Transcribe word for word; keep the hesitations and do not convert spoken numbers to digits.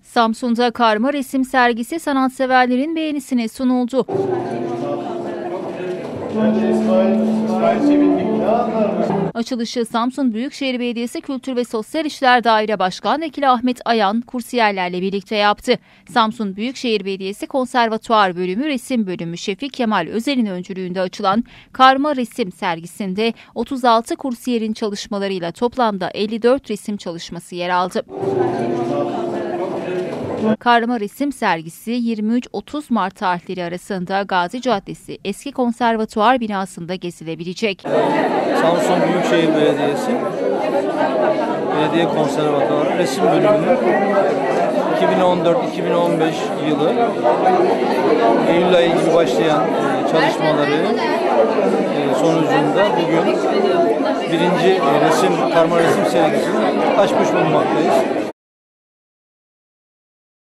Samsun'da karma resim sergisi sanatseverlerin beğenisine sunuldu. Açılışı Samsun Büyükşehir Belediyesi Kültür ve Sosyal İşler Daire Başkan Vekili Ahmet Ayan kursiyerlerle birlikte yaptı. Samsun Büyükşehir Belediyesi Konservatuar Bölümü Resim Bölümü Şefik Kemal Özel'in öncülüğünde açılan karma resim sergisinde otuz altı kursiyerin çalışmalarıyla toplamda elli dört resim çalışması yer aldı. Karma resim sergisi yirmi üç otuz Mart tarihleri arasında Gazi Caddesi Eski Konservatuar binasında gezilebilecek. Samsun Büyükşehir Belediyesi Belediye Konservatuarı Resim Bölümünün iki bin on dört iki bin on beş yılı Eylül ayı gibi başlayan çalışmaları sonucunda bugün birinci resim karma resim sergisini açmış bulunmaktayız.